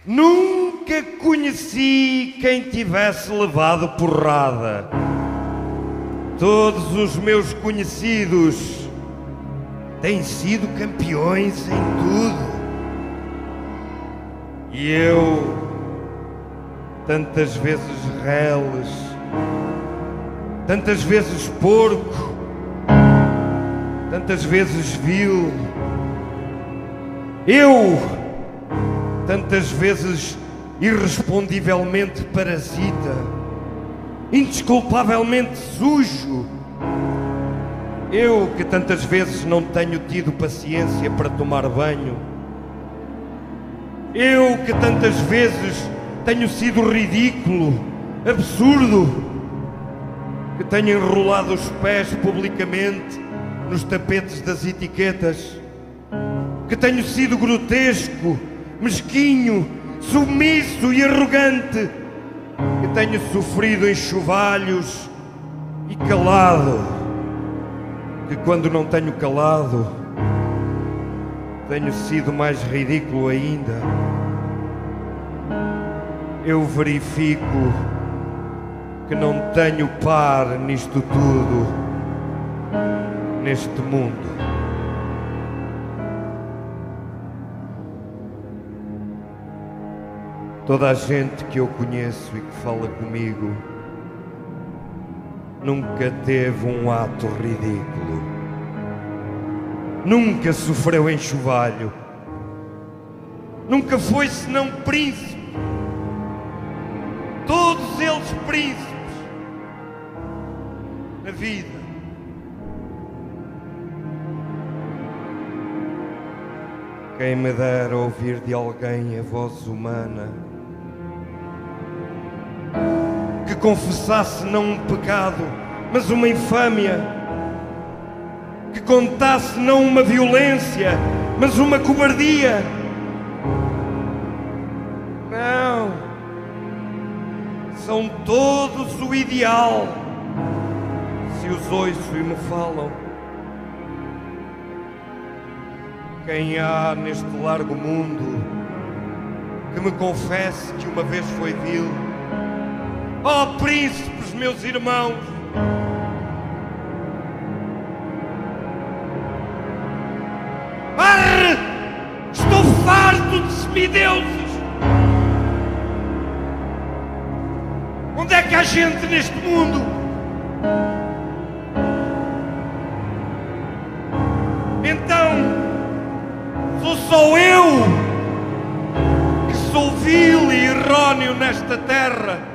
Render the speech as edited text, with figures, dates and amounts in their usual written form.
Nunca conheci quem tivesse levado porrada. Todos os meus conhecidos têm sido campeões em tudo. E eu, tantas vezes reles, tantas vezes porco, tantas vezes vil. Eu, tantas vezes irrespondivelmente parasita, indesculpavelmente sujo. Eu que tantas vezes não tenho tido paciência para tomar banho. Eu que tantas vezes tenho sido ridículo, absurdo, que tenho enrolado os pés publicamente nos tapetes das etiquetas, que tenho sido grotesco, mesquinho, submisso e arrogante, que tenho sofrido enxovalhos e calado, que quando não tenho calado, tenho sido mais ridículo ainda. Eu verifico que não tenho par nisto tudo, neste mundo. Toda a gente que eu conheço e que fala comigo nunca teve um ato ridículo, nunca sofreu enxovalho, nunca foi senão príncipe. Todos eles príncipes na vida. Quem me dera ouvir de alguém a voz humana que confessasse não um pecado, mas uma infâmia, que contasse não uma violência, mas uma cobardia. Não, são todos o ideal, se os ouço e me falam. Quem há neste largo mundo que me confesse que uma vez foi vil? Oh, príncipes, meus irmãos! Arre! Estou farto de semideuses! Onde é que há gente neste mundo? Então, sou só eu que sou vil e erróneo nesta terra?